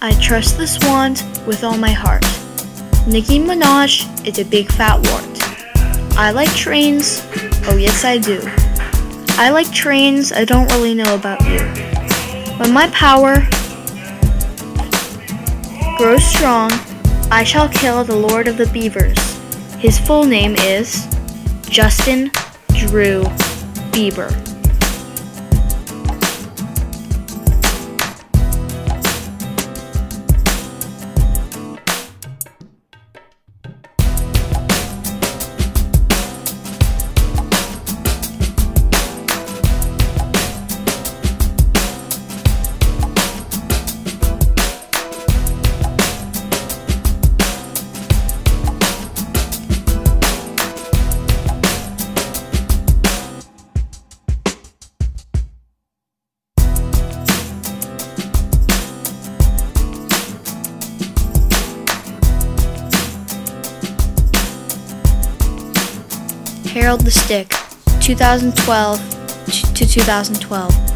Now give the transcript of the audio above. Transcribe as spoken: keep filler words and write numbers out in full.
I trust the swans with all my heart. Nicki Minaj is a big fat wart. I like trains, oh yes I do. I like trains, I don't really know about you. When my power grows strong, I shall kill the Lord of the Beavers. His full name is Justin Drew Bieber. Harold the Stick, two thousand twelve to two thousand twelve.